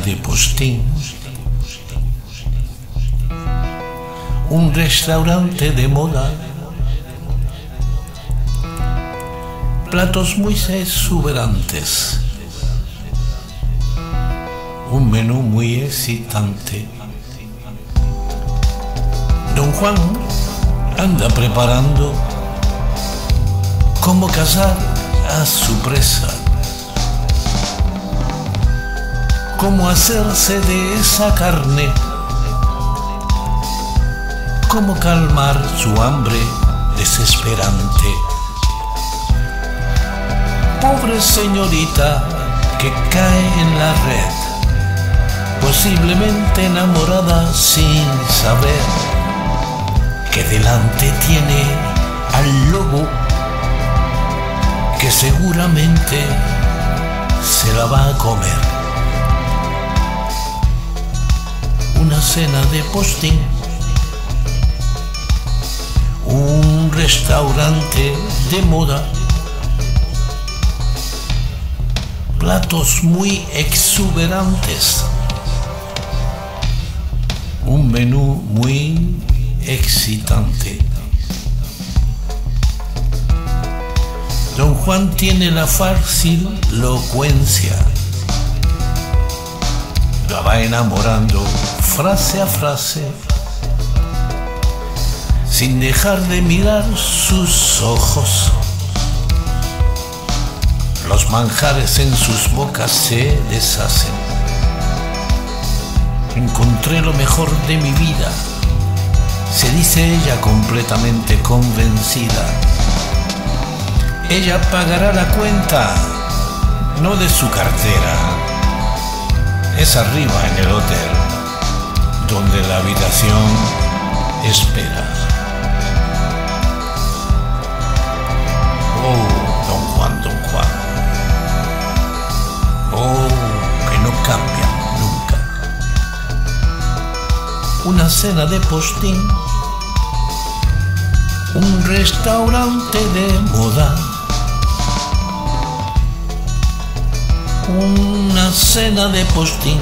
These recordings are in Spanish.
de postín, un restaurante de moda, platos muy exuberantes, un menú muy excitante. Don Juan anda preparando cómo cazar a su presa, cómo hacerse de esa carne, cómo calmar su hambre desesperante. Pobre señorita que cae en la red, posiblemente enamorada sin saber que delante tiene al lobo que seguramente se la va a comer. Una cena de postín, un restaurante de moda, platos muy exuberantes, un menú muy excitante. Don Juan tiene la fácil locuencia, la va enamorando frase a frase, sin dejar de mirar sus ojos. Los manjares en sus bocas se deshacen. Encontré lo mejor de mi vida, se dice ella completamente convencida. Ella pagará la cuenta, no de su cartera. Es arriba en el hotel, donde la habitación espera. Oh, don Juan, don Juan. Oh, que no cambia nunca. Una cena de postín, un restaurante de moda, una cena de postín,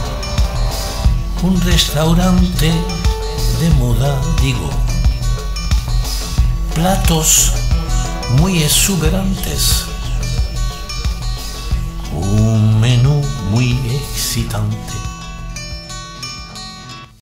un restaurante de moda, digo, platos muy exuberantes, un menú muy excitante.